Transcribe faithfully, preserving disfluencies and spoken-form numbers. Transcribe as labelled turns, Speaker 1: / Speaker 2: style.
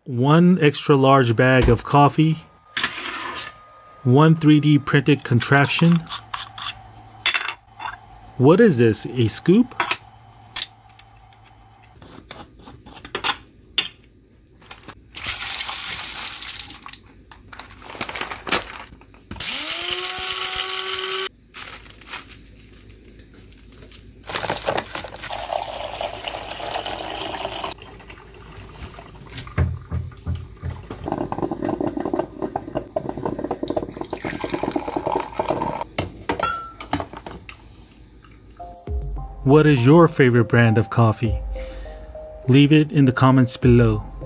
Speaker 1: one extra large bag of coffee, one three D printed contraption. What is this, a scoop? What is your favorite brand of coffee? Leave it in the comments below.